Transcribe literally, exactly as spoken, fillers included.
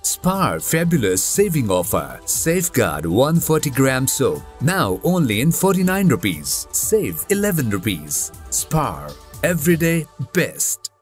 Spar fabulous saving offer. Safeguard one hundred forty gram soap. Now only in forty-nine rupees. Save eleven rupees. Spar. Everyday best.